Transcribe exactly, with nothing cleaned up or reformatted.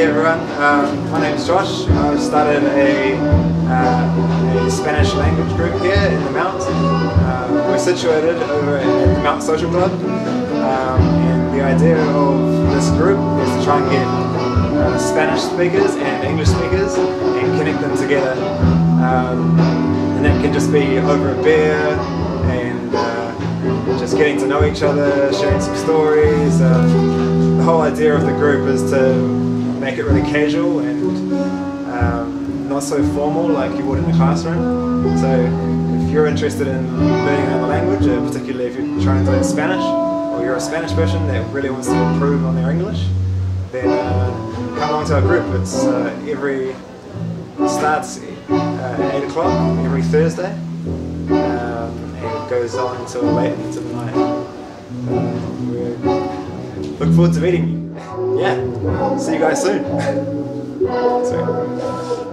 Hey everyone, um, my name's Josh. I've started a, uh, a Spanish language group here in the Mount. Uh, we're situated over at the Mount Social Club, um, and the idea of this group is to try and get uh, Spanish speakers and English speakers and connect them together. Um, and that can just be over a beer and uh, just getting to know each other, sharing some stories. Um, the whole idea of the group is to make it really casual and um, not so formal like you would in the classroom. So if you're interested in learning another language, uh, particularly if you're trying to learn Spanish, or you're a Spanish person that really wants to improve on their English, then uh, come along to our group. It's uh, every it starts uh, at eight o'clock every Thursday, um, and goes on until late into the night. Uh, we look forward to meeting you. Yeah, see you guys soon. Sorry.